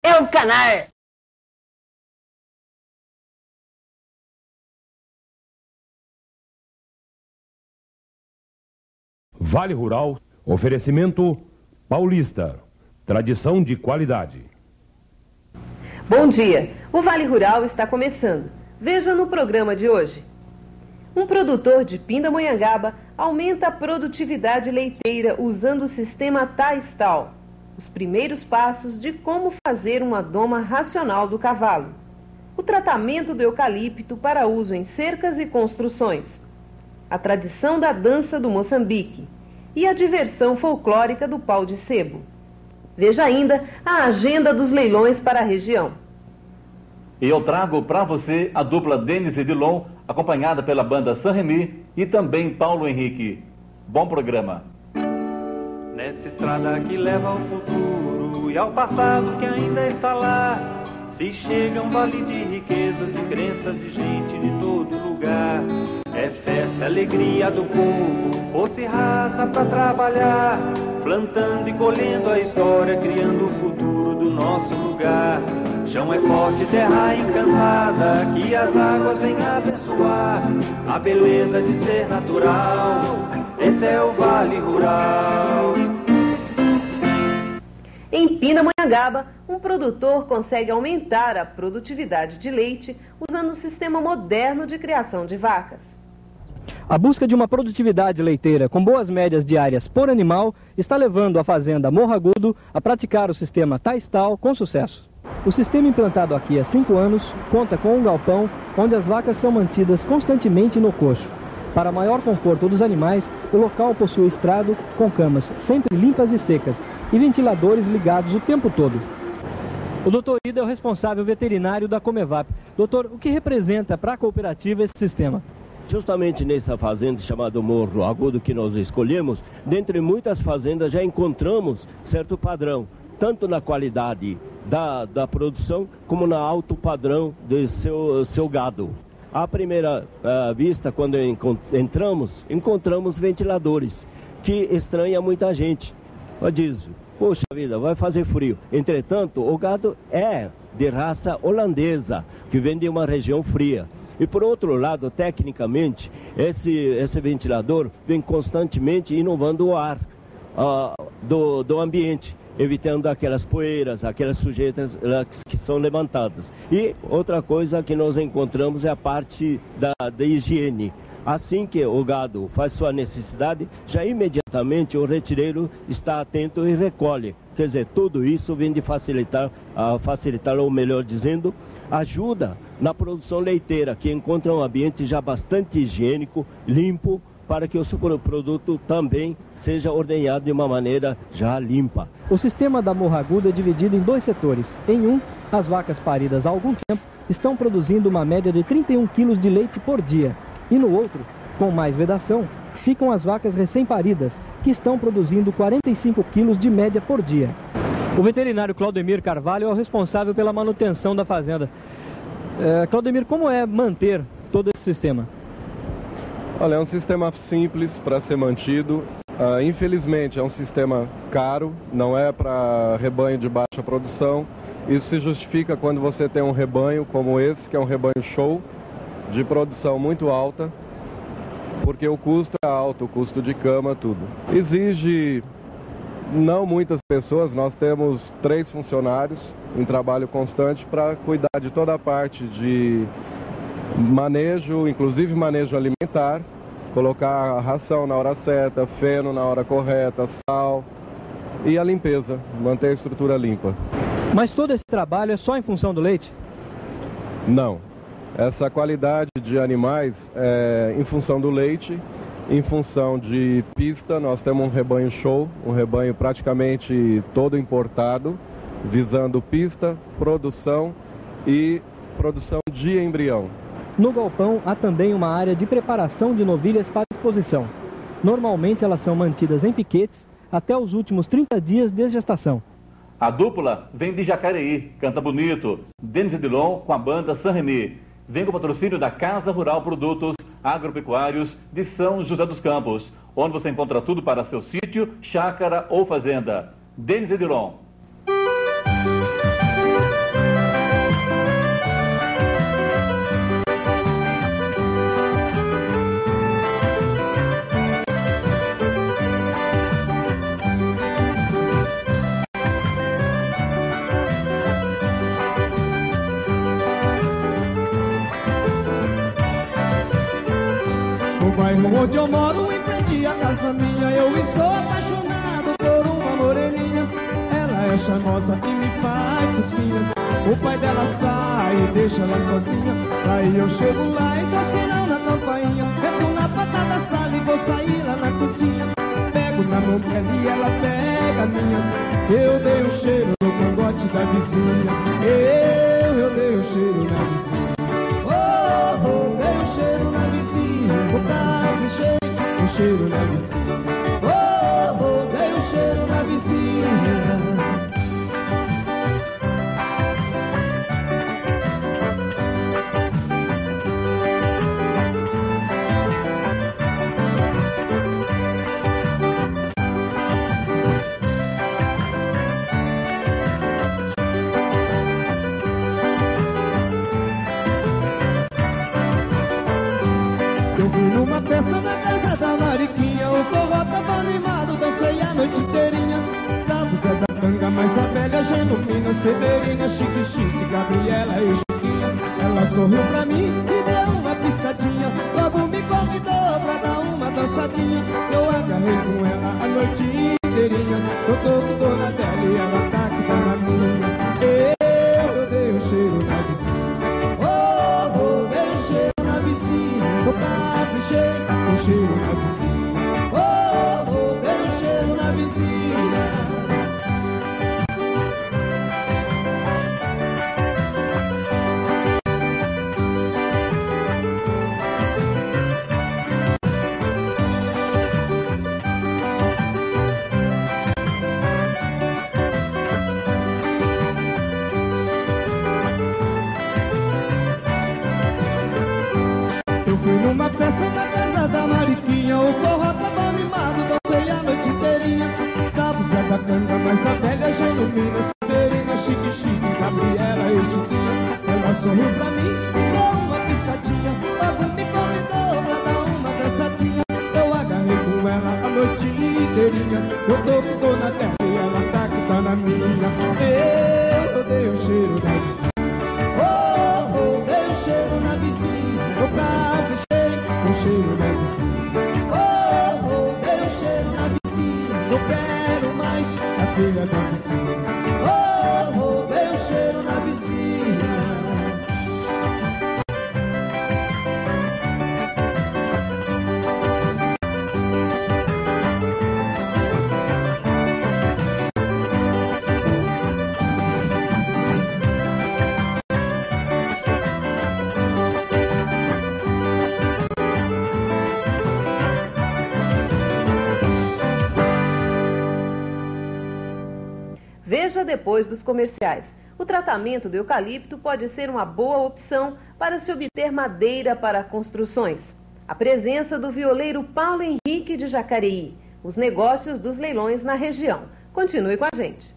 é o canal. Vale Rural, oferecimento Paulista, tradição de qualidade. Bom dia, o Vale Rural está começando. Veja no programa de hoje. Um produtor de Pindamonhangaba aumenta a produtividade leiteira usando o sistema Taistal. Os primeiros passos de como fazer uma doma racional do cavalo. O tratamento do eucalipto para uso em cercas e construções. A tradição da dança do Moçambique e a diversão folclórica do pau de sebo. Veja ainda a agenda dos leilões para a região. E eu trago para você a dupla Denis e Dilon, acompanhada pela banda San Remi e também Paulo Henrique. Bom programa. Nessa estrada que leva ao futuro e ao passado que ainda está lá, se chega um vale de riquezas, de crenças, de gente de todo lugar. É festa, alegria do povo, força e raça pra trabalhar, plantando e colhendo a história, criando o futuro do nosso lugar. Chão é forte, terra encantada, que as águas vêm abençoar a beleza de ser natural. Esse é o Vale Rural. Em Pindamonhangaba, um produtor consegue aumentar a produtividade de leite usando um sistema moderno de criação de vacas. A busca de uma produtividade leiteira com boas médias diárias por animal está levando a fazenda Morro Agudo a praticar o sistema Taistal com sucesso. O sistema implantado aqui há 5 anos conta com um galpão onde as vacas são mantidas constantemente no coxo. Para maior conforto dos animais, o local possui estrado com camas sempre limpas e secas e ventiladores ligados o tempo todo. O doutor Ida é o responsável veterinário da Comevap. Doutor, o que representa para a cooperativa esse sistema? Justamente nessa fazenda chamada Morro Agudo que nós escolhemos, dentre muitas fazendas já encontramos certo padrão, tanto na qualidade da produção como no alto padrão do seu gado. À primeira vista, quando encontramos ventiladores, que estranha muita gente. Diz, poxa vida, vai fazer frio. Entretanto, o gado é de raça holandesa, que vem de uma região fria. E por outro lado, tecnicamente, esse ventilador vem constantemente inovando o ar do ambiente, evitando aquelas poeiras, aquelas sujeiras que são levantadas. E outra coisa que nós encontramos é a parte da higiene. Assim que o gado faz sua necessidade, já imediatamente o retireiro está atento e recolhe. Quer dizer, tudo isso vem de facilitar, ou melhor dizendo, ajuda na produção leiteira, que encontra um ambiente já bastante higiênico, limpo, para que o produto também seja ordenhado de uma maneira já limpa. O sistema da Morro Agudo é dividido em 2 setores. Em um, as vacas paridas há algum tempo estão produzindo uma média de 31 quilos de leite por dia. E no outro, com mais vedação, ficam as vacas recém-paridas, que estão produzindo 45 quilos de média por dia. O veterinário Claudemir Carvalho é o responsável pela manutenção da fazenda. Claudemir, como é manter todo esse sistema? Olha, é um sistema simples para ser mantido. Infelizmente, é um sistema caro, não é para rebanho de baixa produção. Isso se justifica quando você tem um rebanho como esse, que é um rebanho show, de produção muito alta, porque o custo é alto, o custo de cama, tudo. Exige não muitas pessoas, nós temos 3 funcionários em trabalho constante para cuidar de toda a parte de manejo, inclusive manejo alimentar, colocar a ração na hora certa, feno na hora correta, sal e a limpeza, manter a estrutura limpa. Mas todo esse trabalho é só em função do leite? Não. Essa qualidade de animais é em função do leite, em função de pista. Nós temos um rebanho show, um rebanho praticamente todo importado, visando pista, produção e produção de embrião. No galpão há também uma área de preparação de novilhas para exposição. Normalmente elas são mantidas em piquetes até os últimos 30 dias de gestação. A dupla vem de Jacareí, canta bonito. Denis e Dilon com a banda San Remi. Vem com o patrocínio da Casa Rural Produtos Agropecuários de São José dos Campos, onde você encontra tudo para seu sítio, chácara ou fazenda. Denis e Dilon. onde eu moro, em frente à casa minha. Eu estou apaixonado por uma moreninha. Ela é charmosa e me faz cosquinha. O pai dela sai e deixa ela sozinha. Aí eu chego lá e dou sinal na campainha. Entro na porta da sala e vou sair lá na cozinha. Pego na mão dela e ela pega a minha. Eu dei um cheiro no cangote da vizinha. Eu dei um cheiro na vizinha. Oh, dei um cheiro na vizinha. Um cheiro na vizinha. Oh, dei um cheiro na vizinha. Numa festa na casa da Mariquinha, o forró tava animado, dancei a noite inteirinha. Tava o Zé da Tanga, mais a velha Genovina, Severina, Chique Chique, Gabriela e Chiquinha. Ela sorriu pra mim e deu uma piscadinha. Logo me convidou pra dar uma dançadinha. Eu agarrei com ela a noite inteirinha. Eu tô com dona dela e ela tá que tá na minha. Eu dei um cheiro na vizinha. Oh, dei um cheiro na vizinha. Um cheiro na vizinha. Oh, dei um cheiro na vizinha. Eu fui numa festa na casa da Mariquinha, o forró tava animado, dancei a noite inteirinha. Tava o Zé da Canga, mais a velha Genovina, Severina, Chique Chique, Gabriela e Chiquinha. Ela sorriu pra mim e deu uma piscadinha. Logo me convidou pra dar uma dançadinha. Eu agarrei com ela a noite inteirinha. Eu tô com dona dela e ela tá que tá na minha. Eu dei um cheiro na vizinha. Oh, dei um cheiro na vizinha. Um cheiro na vizinha. Oh, dei um cheiro na vizinha. Não quero mais a filha da vizinha. Oh, dei um cheiro na vizinha. Veja depois dos comerciais. O tratamento do eucalipto pode ser uma boa opção para se obter madeira para construções. A presença do violeiro Paulo Henrique de Jacareí. Os negócios dos leilões na região. Continue com a gente.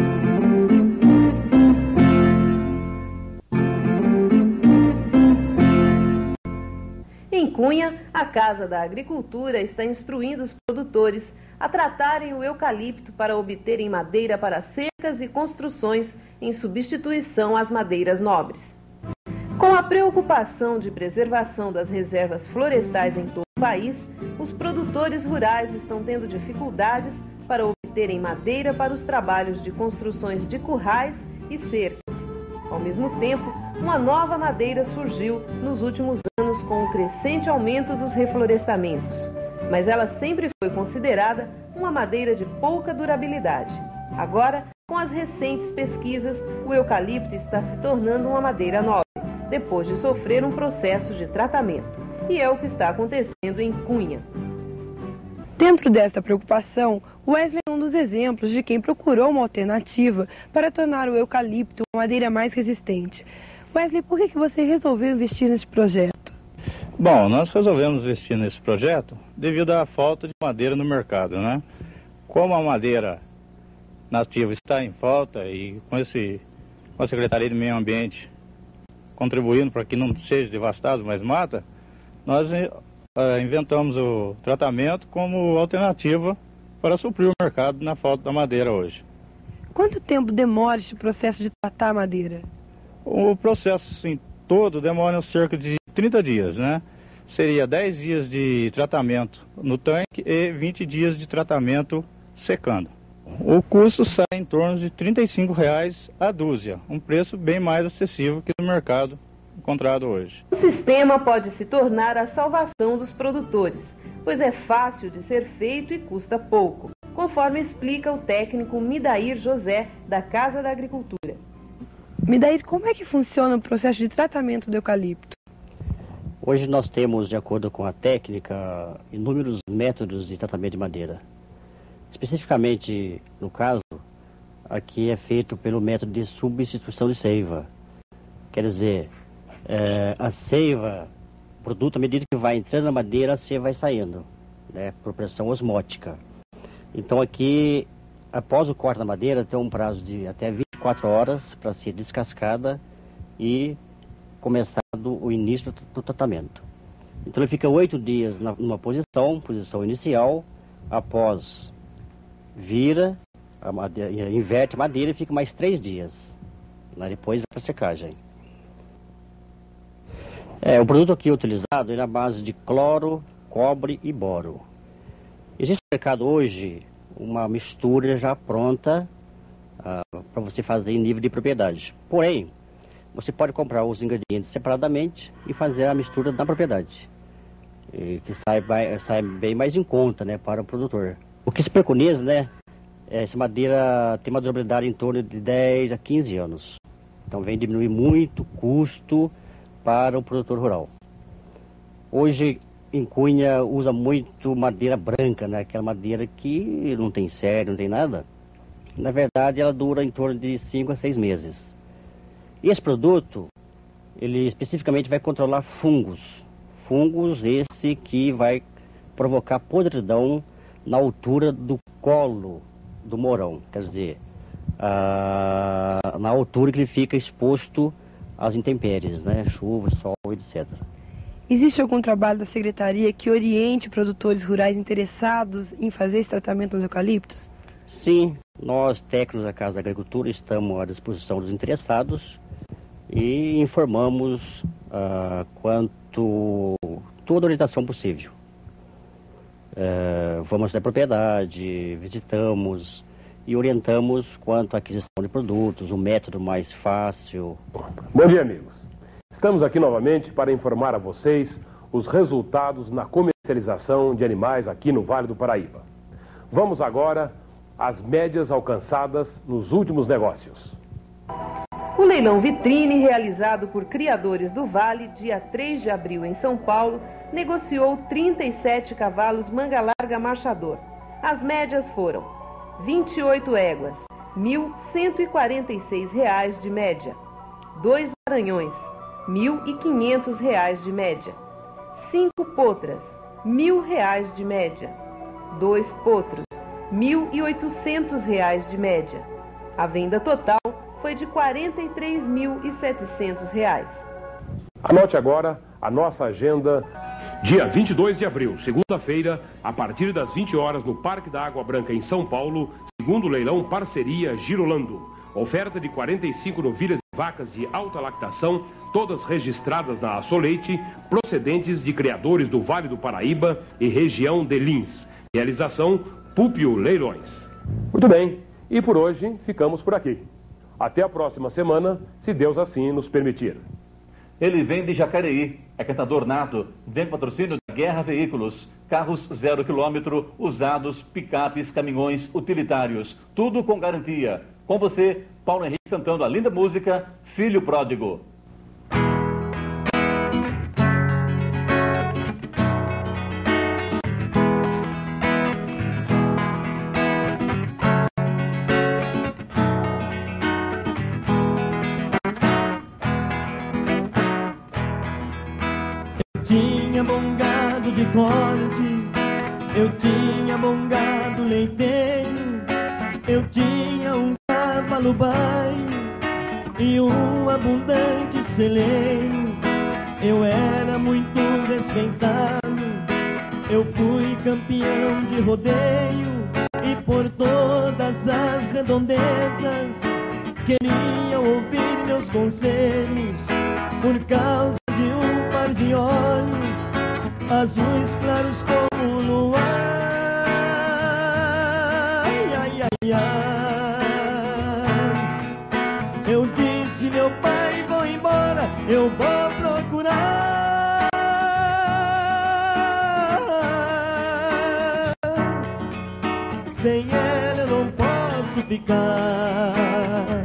Em Cunha, a Casa da Agricultura está instruindo os produtores a tratarem o eucalipto para obterem madeira para cercas e construções em substituição às madeiras nobres. Com a preocupação de preservação das reservas florestais em todo o país, os produtores rurais estão tendo dificuldades para obterem madeira para os trabalhos de construções de currais e cercas. Ao mesmo tempo, uma nova madeira surgiu nos últimos anos com o crescente aumento dos reflorestamentos, mas ela sempre foi considerada uma madeira de pouca durabilidade. Agora, com as recentes pesquisas, o eucalipto está se tornando uma madeira nobre, depois de sofrer um processo de tratamento. E é o que está acontecendo em Cunha. Dentro desta preocupação, Wesley é um dos exemplos de quem procurou uma alternativa para tornar o eucalipto uma madeira mais resistente. Wesley, por que você resolveu investir nesse projeto? Bom, nós resolvemos investir nesse projeto devido à falta de madeira no mercado, né? Como a madeira nativa está em falta e com a Secretaria do Meio Ambiente contribuindo para que não seja devastado mais mata, nós inventamos o tratamento como alternativa para suprir o mercado na falta da madeira hoje. Quanto tempo demora este processo de tratar a madeira? O processo em todo demora cerca de 30 dias, né? seria 10 dias de tratamento no tanque e 20 dias de tratamento secando. O custo sai em torno de R$ 35,00 a dúzia, um preço bem mais acessível que no mercado encontrado hoje. O sistema pode se tornar a salvação dos produtores, pois é fácil de ser feito e custa pouco, conforme explica o técnico Midair José, da Casa da Agricultura. Midair, como é que funciona o processo de tratamento do eucalipto? Hoje nós temos, de acordo com a técnica, inúmeros métodos de tratamento de madeira. Especificamente, no caso, aqui é feito pelo método de substituição de seiva. Quer dizer, a seiva, o produto, à medida que vai entrando na madeira, a seiva vai saindo, né, por pressão osmótica. Então aqui, após o corte da madeira, tem um prazo de até 24 horas para ser descascada e começado o início do tratamento. Então ele fica 8 dias numa posição inicial, após vira, inverte a madeira e fica mais 3 dias. Depois vai para secagem. O produto aqui utilizado é a base de cloro, cobre e boro. Existe no mercado hoje uma mistura já pronta para você fazer em nível de propriedade. Porém, você pode comprar os ingredientes separadamente e fazer a mistura na propriedade, que sai bem mais em conta, né, para o produtor. O que se preconiza, né, essa madeira tem uma durabilidade em torno de 10 a 15 anos. Então vem diminuir muito o custo para o produtor rural. Hoje em Cunha usa muito madeira branca, né, aquela madeira que não tem série, não tem nada. Na verdade ela dura em torno de 5 a 6 meses. E esse produto, ele especificamente vai controlar fungos. Fungos esse que vai provocar podridão na altura do colo do morão. Quer dizer, na altura que ele fica exposto às intempéries, né? Chuva, sol, etc. Existe algum trabalho da Secretaria que oriente produtores rurais interessados em fazer esse tratamento nos eucaliptos? Sim, nós, técnicos da Casa da Agricultura, estamos à disposição dos interessados e informamos quanto toda a orientação possível. Vamos na propriedade, visitamos e orientamos quanto à aquisição de produtos, o método mais fácil. Bom dia, amigos. Estamos aqui novamente para informar a vocês os resultados na comercialização de animais aqui no Vale do Paraíba. Vamos agora às médias alcançadas nos últimos negócios. O leilão vitrine, realizado por criadores do Vale, dia 3 de abril em São Paulo, negociou 37 cavalos manga larga marchador. As médias foram 28 éguas, R$ 1.146 de média. 2 garanhões, R$ 1.500 de média. 5 potras, R$ 1.000 de média. 2 potros, R$ 1.800 de média. A venda total foi de R$ 43.700. Anote agora a nossa agenda. Dia 22 de abril, segunda-feira, a partir das 20 horas no Parque da Água Branca, em São Paulo, segundo leilão Parceria Girolando. Oferta de 45 novilhas e vacas de alta lactação, todas registradas na Assoleite, procedentes de criadores do Vale do Paraíba e região de Lins. Realização Púpio Leilões. Muito bem, e por hoje ficamos por aqui. Até a próxima semana, se Deus assim nos permitir. Ele vem de Jacareí, é cantador nato, vem com patrocínio da Guerra Veículos, carros 0 km, usados, picapes, caminhões, utilitários, tudo com garantia. Com você, Paulo Henrique cantando a linda música Filho Pródigo. Tinha bom gado de corte, eu tinha bom gado leiteiro, eu tinha um cavalo baio e um abundante celeiro. Eu era muito respeitado, eu fui campeão de rodeio e por todas as redondezas queriam ouvir meus conselhos. Por causa de um par de olhos azuis claros como o luar. Ai, ai, ai, ai. Eu disse, meu pai, vou embora, eu vou procurar. Sem ela eu não posso ficar.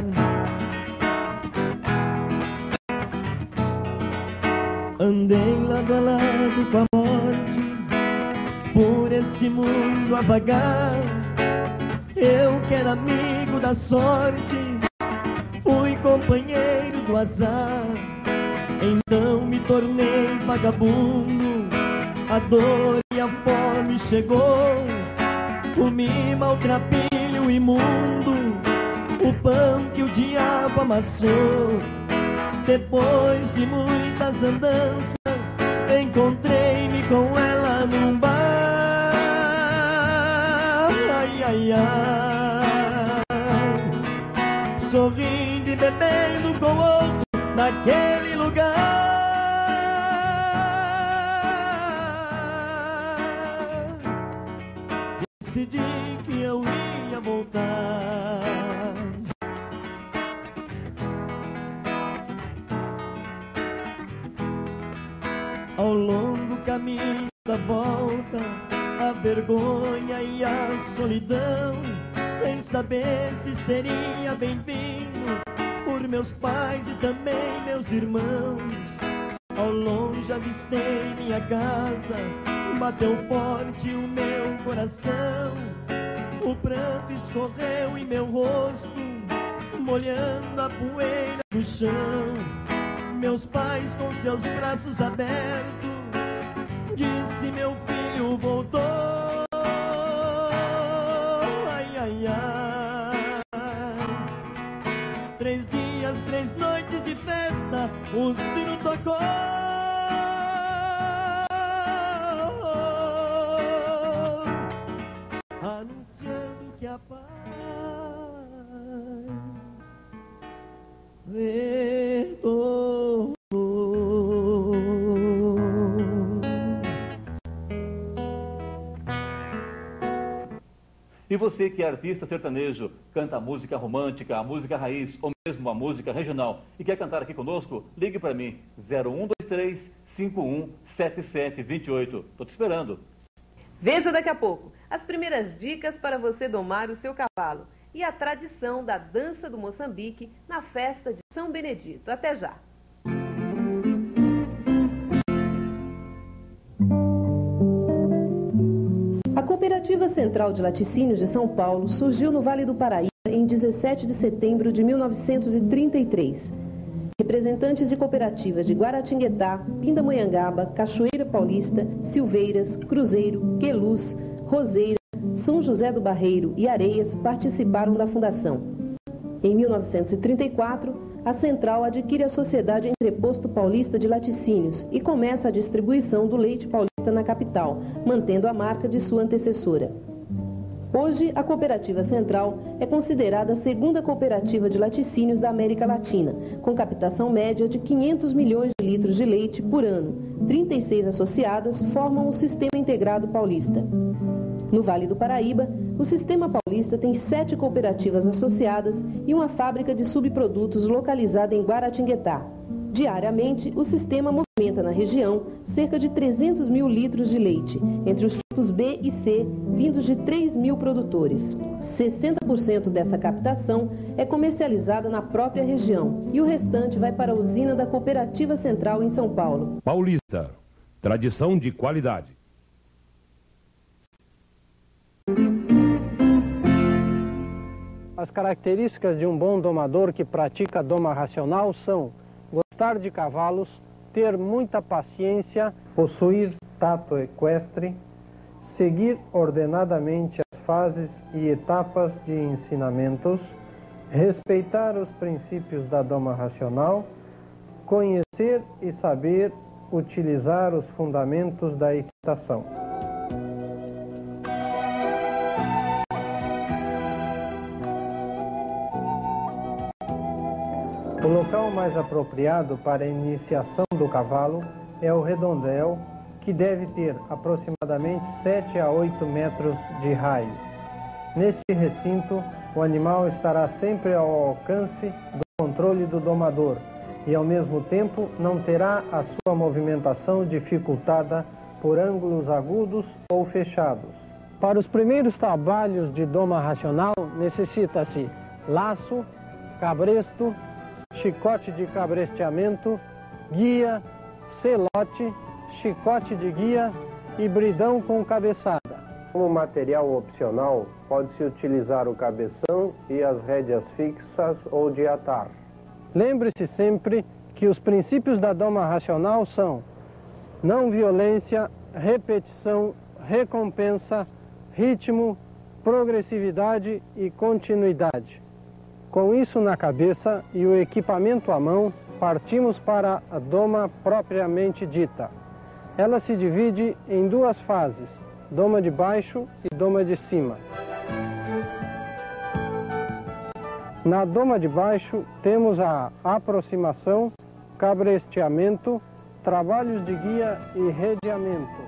Andei lado a lado com a morte, por este mundo a vagar. Eu que era amigo da sorte, fui companheiro do azar. Então me tornei vagabundo, a dor e a fome chegou. Comi maltrapilho imundo, o pão que o diabo amassou. Depois de muitas andanças, encontrei-me com ela num bar. Ai, ai, ai. Sorrindo e bebendo com outro naquele lugar. Decidi que eu ia voltar. Ao longo caminho da volta, a vergonha e a solidão, sem saber se seria bem-vindo por meus pais e também meus irmãos. Ao longe avistei minha casa, bateu forte o meu coração. O pranto escorreu em meu rosto, molhando a poeira do chão. Meus pais com seus braços abertos, disse, meu filho voltou. Ai, ai, ai. 3 dias, 3 noites de festa, o sino tocou. Anunciando que a paz retornou. E você que é artista sertanejo, canta a música romântica, a música raiz ou mesmo a música regional e quer cantar aqui conosco, ligue para mim, 0123 517728. Estou te esperando. Veja daqui a pouco as primeiras dicas para você domar o seu cavalo e a tradição da dança do Moçambique na festa de São Benedito. Até já! A Cooperativa Central de Laticínios de São Paulo surgiu no Vale do Paraíba em 17 de setembro de 1933. Representantes de cooperativas de Guaratinguetá, Pindamonhangaba, Cachoeira Paulista, Silveiras, Cruzeiro, Queluz, Roseira, São José do Barreiro e Areias participaram da fundação. Em 1934, a central adquire a Sociedade Entreposto Paulista de Laticínios e começa a distribuição do leite paulista na capital, mantendo a marca de sua antecessora. Hoje, a Cooperativa Central é considerada a segunda cooperativa de laticínios da América Latina, com captação média de 500 milhões de litros de leite por ano. 36 associadas formam o Sistema Integrado Paulista. No Vale do Paraíba, o Sistema Paulista tem 7 cooperativas associadas e uma fábrica de subprodutos localizada em Guaratinguetá. Diariamente, o sistema movimenta na região cerca de 300 mil litros de leite, entre os tipos B e C, vindos de 3 mil produtores. 60% dessa captação é comercializada na própria região e o restante vai para a usina da Cooperativa Central em São Paulo. Paulista, tradição de qualidade. As características de um bom domador que pratica doma racional são gostar de cavalos, ter muita paciência, possuir tato equestre, seguir ordenadamente as fases e etapas de ensinamentos, respeitar os princípios da doma racional, conhecer e saber utilizar os fundamentos da equitação. O local mais apropriado para a iniciação do cavalo é o redondel, que deve ter aproximadamente 7 a 8 metros de raio. Neste recinto, o animal estará sempre ao alcance do controle do domador e, ao mesmo tempo, não terá a sua movimentação dificultada por ângulos agudos ou fechados. Para os primeiros trabalhos de doma racional, necessita-se laço, cabresto, chicote de cabresteamento, guia, celote, chicote de guia e bridão com cabeçada. Como material opcional, pode-se utilizar o cabeção e as rédeas fixas ou de atar. Lembre-se sempre que os princípios da doma racional são não violência, repetição, recompensa, ritmo, progressividade e continuidade. Com isso na cabeça e o equipamento à mão, partimos para a doma propriamente dita. Ela se divide em duas fases, doma de baixo e doma de cima. Na doma de baixo temos a aproximação, cabresteamento, trabalhos de guia e redeamento.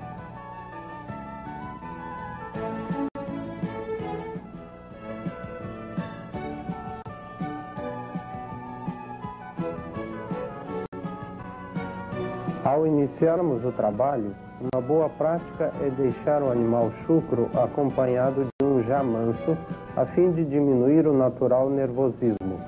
Ao iniciarmos o trabalho, uma boa prática é deixar o animal chucro acompanhado de um já manso, a fim de diminuir o natural nervosismo.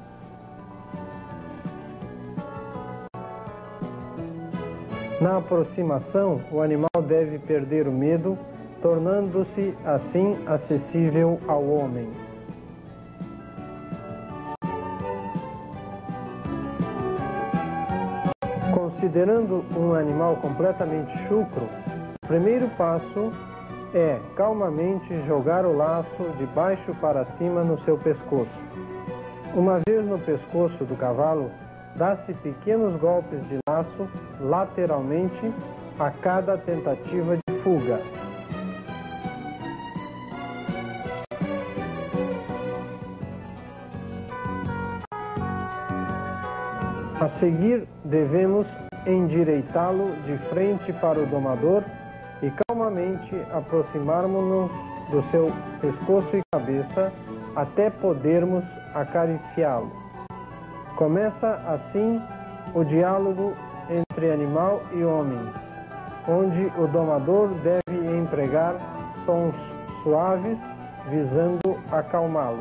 Na aproximação, o animal deve perder o medo, tornando-se assim acessível ao homem. Considerando um animal completamente chucro, o primeiro passo é calmamente jogar o laço de baixo para cima no seu pescoço. Uma vez no pescoço do cavalo, dá-se pequenos golpes de laço lateralmente a cada tentativa de fuga. A seguir, devemos endireitá-lo de frente para o domador e calmamente aproximarmos-nos do seu pescoço e cabeça até podermos acariciá-lo. Começa assim o diálogo entre animal e homem, onde o domador deve empregar sons suaves visando acalmá-lo.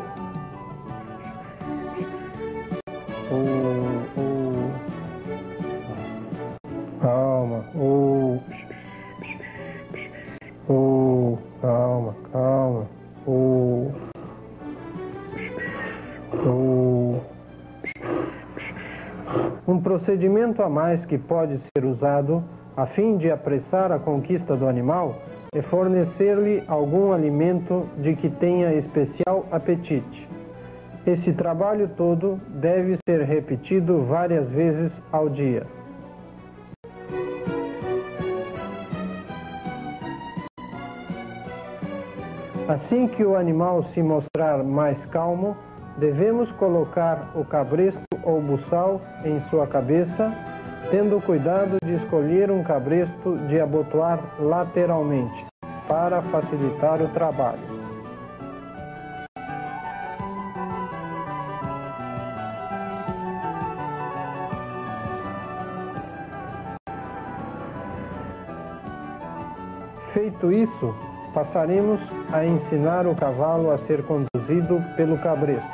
Calma, calma, calma, Um procedimento a mais que pode ser usado a fim de apressar a conquista do animal é fornecer-lhe algum alimento de que tenha especial apetite. Esse trabalho todo deve ser repetido várias vezes ao dia. Assim que o animal se mostrar mais calmo, devemos colocar o cabresto ou buçal em sua cabeça, tendo cuidado de escolher um cabresto de abotoar lateralmente, para facilitar o trabalho. Feito isso, passaremos a ensinar o cavalo a ser conduzido pelo cabresto.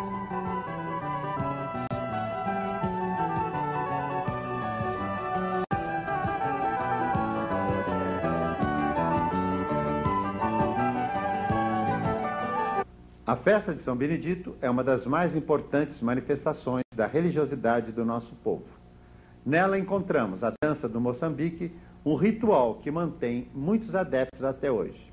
A festa de São Benedito é uma das mais importantes manifestações da religiosidade do nosso povo. Nela encontramos a dança do Moçambique, um ritual que mantém muitos adeptos até hoje.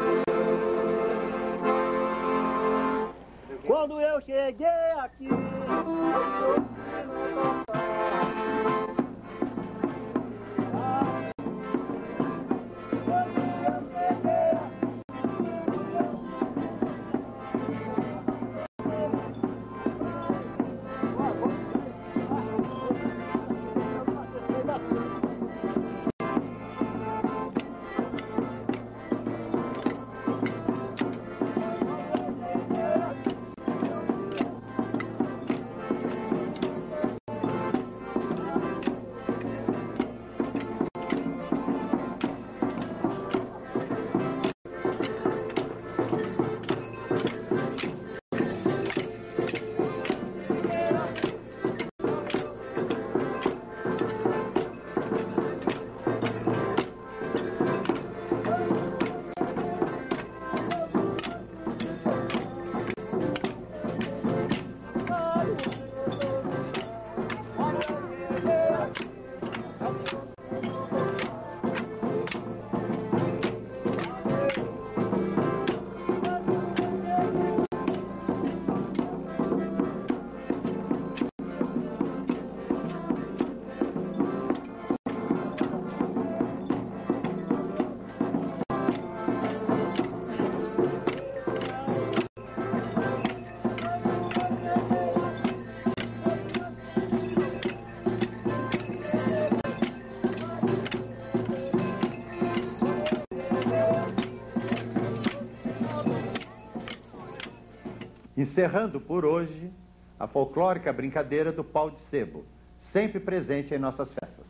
Quando eu cheguei aqui Encerrando por hoje a folclórica brincadeira do pau de sebo, sempre presente em nossas festas.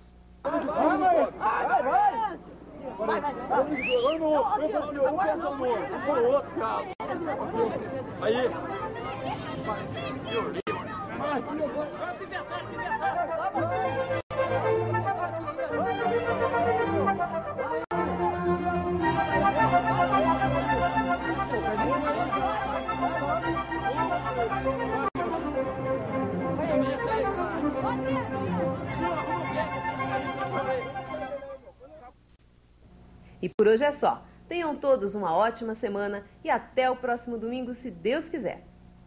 E por hoje é só. Tenham todos uma ótima semana e até o próximo domingo, se Deus quiser.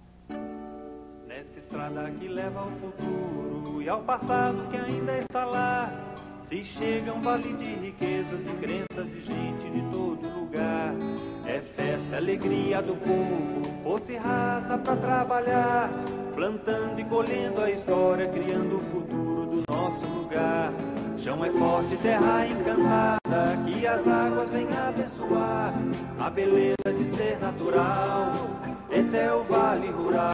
Nessa estrada que leva ao futuro e ao passado que ainda está lá, se chega um vale de riquezas, de crenças, de gente de todo lugar. É festa, alegria do povo, fosse raça pra trabalhar, plantando e colhendo a história, criando o futuro do nosso lugar. Chão é forte, terra encantada, que as águas vêm abençoar a beleza de ser natural. Esse é o Vale Rural.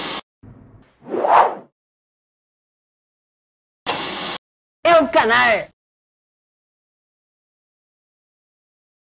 É um canal.